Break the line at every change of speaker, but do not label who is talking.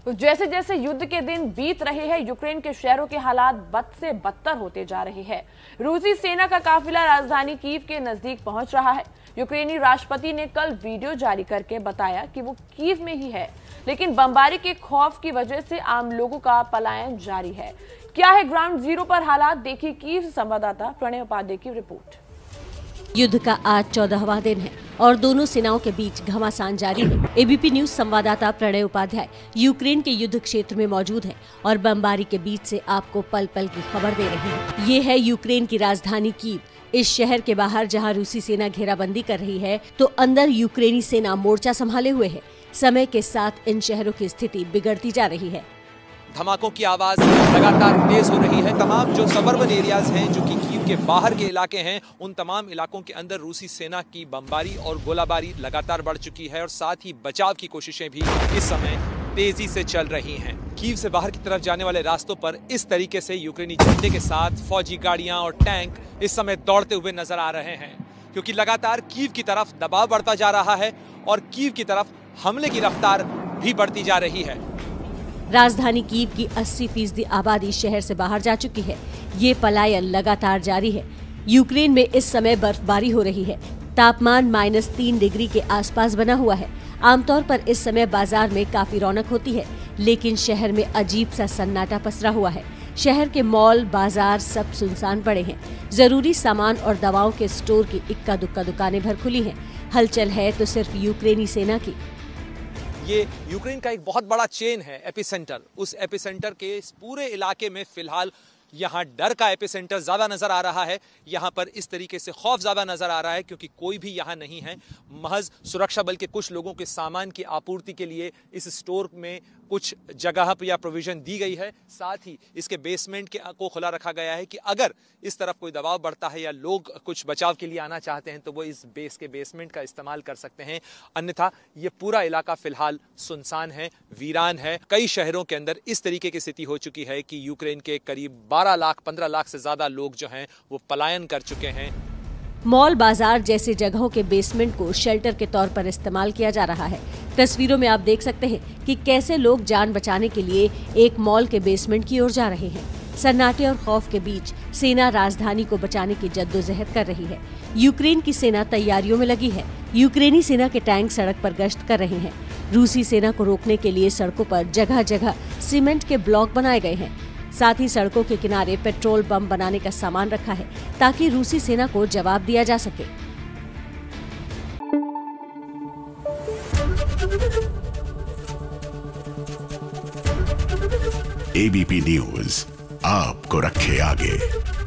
तो जैसे जैसे युद्ध के दिन बीत रहे हैं, यूक्रेन के शहरों के हालात बद से बदतर होते जा रहे हैं। रूसी सेना का काफिला राजधानी कीव के नजदीक पहुंच रहा है। यूक्रेनी राष्ट्रपति ने कल वीडियो जारी करके बताया कि वो कीव में ही है, लेकिन बमबारी के खौफ की वजह से आम लोगों का पलायन जारी है। क्या है ग्राउंड जीरो पर हालात, देखिए कीव से संवाददाता प्रणय उपाध्याय की रिपोर्ट।
युद्ध का आज 14वां दिन है और दोनों सेनाओं के बीच घमासान जारी है। एबीपी न्यूज संवाददाता प्रणय उपाध्याय यूक्रेन के युद्ध क्षेत्र में मौजूद है और बमबारी के बीच से आपको पल पल की खबर दे रहे हैं। ये है यूक्रेन की राजधानी कीव। इस शहर के बाहर जहां रूसी सेना घेराबंदी कर रही है, तो अंदर यूक्रेनी सेना मोर्चा संभाले हुए है। समय के साथ इन शहरों की स्थिति बिगड़ती जा रही है।
धमाकों की आवाज लगातार तेज हो रही है। तमाम जो सबर्बन एरियाज हैं, जो कि कीव के बाहर के इलाके हैं, उन तमाम इलाकों के अंदर रूसी सेना की बमबारी और गोलाबारी लगातार बढ़ चुकी है और साथ ही बचाव की कोशिशें भी इस समय तेजी से चल रही हैं। कीव से बाहर की तरफ जाने वाले रास्तों पर इस तरीके से यूक्रेनी झंडे के साथ फौजी गाड़ियां और टैंक इस समय दौड़ते हुए नजर आ रहे हैं, क्योंकि लगातार कीव की तरफ दबाव बढ़ता जा रहा है और कीव की तरफ हमले की रफ्तार भी बढ़ती जा रही है।
राजधानी कीव की 80% आबादी शहर से बाहर जा चुकी है। ये पलायन लगातार जारी है। यूक्रेन में इस समय बर्फबारी हो रही है। तापमान -3 डिग्री के आसपास बना हुआ है। आमतौर पर इस समय बाजार में काफी रौनक होती है, लेकिन शहर में अजीब सा सन्नाटा पसरा हुआ है। शहर के मॉल, बाजार सब सुनसान पड़े हैं। जरूरी सामान और दवाओं के स्टोर की इक्का दुक्का दुकानें भर खुली हैं। हलचल है तो सिर्फ यूक्रेनी सेना की।
ये यूक्रेन का एक बहुत बड़ा चेन है, एपिसेंटर। उस एपिसेंटर के इस पूरे इलाके में फिलहाल यहाँ डर का एपिसेंटर ज्यादा नजर आ रहा है। यहाँ पर इस तरीके से खौफ ज्यादा नजर आ रहा है, क्योंकि कोई भी यहाँ नहीं है। महज सुरक्षा बल के कुछ लोगों के सामान की आपूर्ति के लिए इस स्टोर में कुछ जगह या प्रोविजन दी गई है। साथ ही इसके बेसमेंट को खुला रखा गया है कि अगर इस तरफ कोई दबाव बढ़ता है या लोग कुछ बचाव के लिए आना चाहते हैं तो वो इस बेस के बेसमेंट का इस्तेमाल कर सकते हैं। अन्यथा ये पूरा इलाका फिलहाल सुनसान है, वीरान है। कई शहरों के अंदर इस तरीके की स्थिति हो चुकी है कि यूक्रेन के करीब 12 लाख 15 लाख से ज्यादा लोग जो हैं वो पलायन कर चुके हैं।
मॉल, बाजार जैसी जगहों के बेसमेंट को शेल्टर के तौर पर इस्तेमाल किया जा रहा है। तस्वीरों में आप देख सकते हैं कि कैसे लोग जान बचाने के लिए एक मॉल के बेसमेंट की ओर जा रहे हैं। सन्नाटे और खौफ के बीच सेना राजधानी को बचाने की जद्दोजहद कर रही है। यूक्रेन की सेना तैयारियों में लगी है। यूक्रेनी सेना के टैंक सड़क पर गश्त कर रहे हैं। रूसी सेना को रोकने के लिए सड़कों पर जगह जगह सीमेंट के ब्लॉक बनाए गए हैं। साथ ही सड़कों के किनारे पेट्रोल बम बनाने का सामान रखा है, ताकि रूसी सेना को जवाब दिया जा सके।
एबीपी न्यूज आपको रखे आगे।